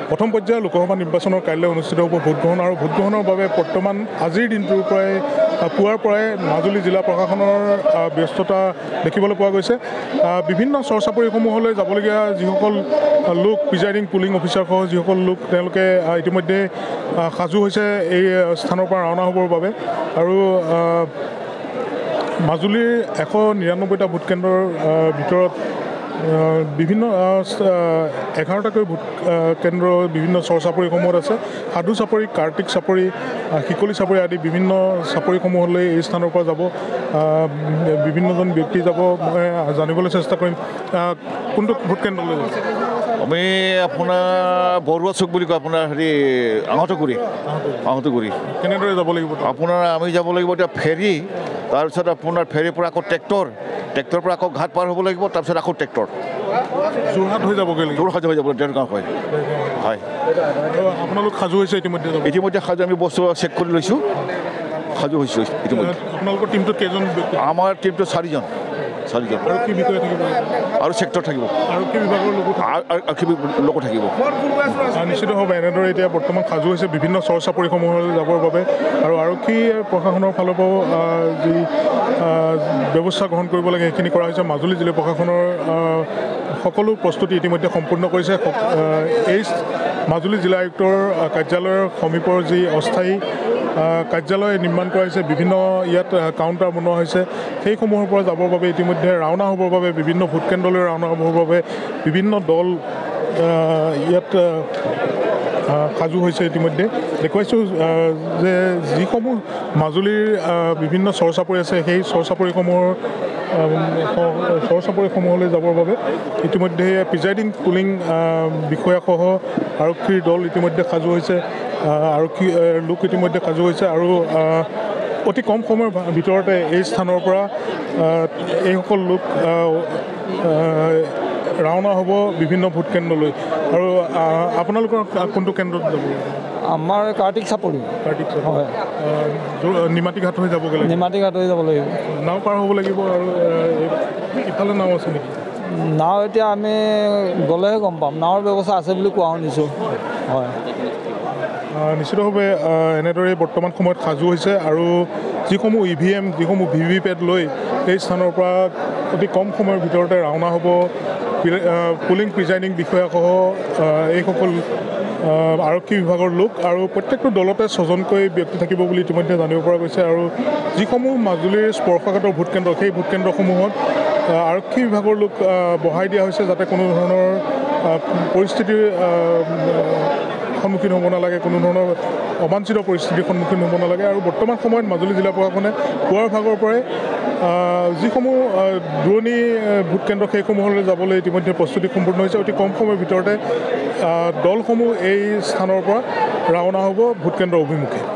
প্ৰথম পৰ্যায়ৰ লোকসভা নিৰ্বাচনৰ কাইলৈ অনুষ্ঠিত হ'ব ভোটগ্ৰহণ আৰু ভোটগ্ৰহণৰ বাবে বৰ্তমান আজিৰ দিনটোৰ পৰাই পুৱাৰ পৰাই মাজুলী জিলা প্ৰশাসনৰ ব্যস্ততা দেখিবলৈ পোৱা গৈছে বিভিন্ন চৰচাপৰিসমূহলৈ যাবলগীয়া যিসকল লোক প্ৰিজাইডিং পুলিং অফিচাৰসহ যিসকল লোক তেওঁলোকে ইতিমধ্যে সাজু হৈছে এই স্থানৰ পৰা ৰাওনা হ'বৰ বাবে আৰু মাজুলীৰ 199টা ভোট কেন্দ্ৰৰ ভিতৰত বিভিন্ন 11টাকৈ ভোট কেন্দ্ৰ বিভিন্ন চৰচাপৰিসমূহত আছে সাধু চাপৰি কাৰ্তিক চাপৰি শিকলি চাপৰি আদি বিভিন্ন চাপৰিসমূহলৈ এই স্থানৰ পৰা যাব বিভিন্নজন ব্যক্তি যাব মই জানিবলৈ চেষ্টা কৰিম কোনটো ভোট কেন্দ্ৰলৈ যাব আমি আপোনাৰ বৰুৱা চুক বুলি কয় আপোনাৰ হেৰি আহতগুৰি কেনেদৰে যাব লাগিব আপোনাৰ আমি যাব লাগিব এতিয়া ফেৰী তাৰপিছত আপোনাৰ ফেৰীৰ পৰা আকৌ ট্ৰেক্টৰ পৰা আকৌ ঘাট পাৰ হ'ব লাগিব তাৰপিছত আকৌ ট্ৰেক্টৰ যোৰহাট হৈ যাবগৈ যোৰহাট হৈ যাব দেৰগাঁও হয় হয় আপোনালোক সাজু হৈছে ইতিমধ্যে সাজু আমি বস্তু চেক কৰি লৈছোঁ সাজু হৈছোঁ ইতিমধ্যে আপোনালোকৰ টীমটোত কেইজন আমাৰ টীমটো 4জন আৰু কি বিষয়ে থাকিব আৰু চেক্টৰ থাকিব আৰু কি বিভাগৰ লোক থাকিব নিশ্চিতভাৱে এনেদৰে এতিয়া বৰ্তমান সাজু হৈছে বিভিন্ন চৰচাপৰিসমূহলৈ যাবৰ বাবে আৰু আৰক্ষী প্ৰশাসনৰ ফালৰ পৰাও যি ব্যৱস্থা গ্ৰহণ কৰিব লাগে সেইখিনি কৰা হৈছে মাজুলী জিলা প্ৰশাসনৰ সকলো প্ৰস্তুতি ইতিমধ্যে সম্পূৰ্ণ কৰিছে এই মাজুলী জিলা আয়ুক্তৰ কাৰ্যালয়ৰ সমীপৰ যি অস্থায়ী কাৰ্যালয় নিৰ্মাণ কৰা হৈছে বিভিন্ন ইয়াত কাউণ্টাৰ বনোৱা হৈছে সেইসমূহৰ পৰা যাবৰ বাবে ইতিমধ্যে ৰাওনা হ'বৰ বাবে বিভিন্ন ভোট কেন্দ্ৰলৈ ৰাওনা হ'বৰ বাবে বিভিন্ন দল ইয়াত সাজু হৈছে ইতিমধ্যে দেখুৱাইছোঁ যে যিসমূহ মাজুলীৰ বিভিন্ন চৰচাপৰি আছে সেই চৰচাপৰিসমূহলৈ যাবৰ বাবে ইতিমধ্যে প্ৰিজাইডিং পুলিং বিষয়াসহ আৰক্ষীৰ দল ইতিমধ্যে সাজু হৈছে আৰক্ষী লোক ইতিমধ্যে সাজু হৈছে আৰু অতি কম সময়ৰ ভিতৰতে এই স্থানৰ পৰা এইসকল লোক ৰাওনা হ'ব বিভিন্ন ভোট কেন্দ্ৰলৈ আৰু আপোনালোকৰ কোনটো কেন্দ্ৰত যাব আমাৰ কাৰ্তিক চাপৰি হয় নিমাতীঘাট হৈ যাবগৈ লাগিব নাও পাৰ হ'ব লাগিব আৰু ইফালে নাও আছে নেকি নাও এতিয়া আমি গ'লেহে গম পাম নাৱৰ ব্যৱস্থা আছে বুলি কোৱা শুনিছোঁ হয় নিশ্চিতভাৱে এনেদৰে বৰ্তমান সময়ত সাজু হৈছে আৰু যিসমূহ EVM যিসমূহ VVPAT লৈ এই স্থানৰ পৰা অতি কম সময়ৰ ভিতৰতে ৰাওনা হ'ব পুলিং প্ৰিজাইডিং বিষয়াসহ এইসকল আৰক্ষী বিভাগৰ লোক আৰু প্ৰত্যেকটো দলতে 6জনকৈ ব্যক্তি থাকিব বুলি ইতিমধ্যে জানিব পৰা গৈছে আৰু যিসমূহ মাজুলীৰ স্পৰ্শকাতৰ ভোট কেন্দ্ৰ সেই ভোট কেন্দ্ৰসমূহত আৰক্ষী বিভাগৰ লোক বহাই দিয়া হৈছে যাতে কোনো ধৰণৰ পৰিস্থিতিৰ সন্মুখীন হ'ব নালাগে কোনো ধৰণৰ অবাঞ্ছিত পৰিস্থিতিৰ সন্মুখীন হ'ব নালাগে আৰু বৰ্তমান সময়ত মাজুলী জিলা প্ৰশাসনে পুৱাৰ ভাগৰ পৰাই যিসমূহ দূৰণি ভোট কেন্দ্ৰ সেইসমূহলৈ যাবলৈ ইতিমধ্যে প্ৰস্তুতি সম্পূৰ্ণ হৈছে অতি কম সময়ৰ ভিতৰতে দলসমূহ এই স্থানৰ পৰা ৰাওনা হ'ব ভোট কেন্দ্ৰৰ অভিমুখে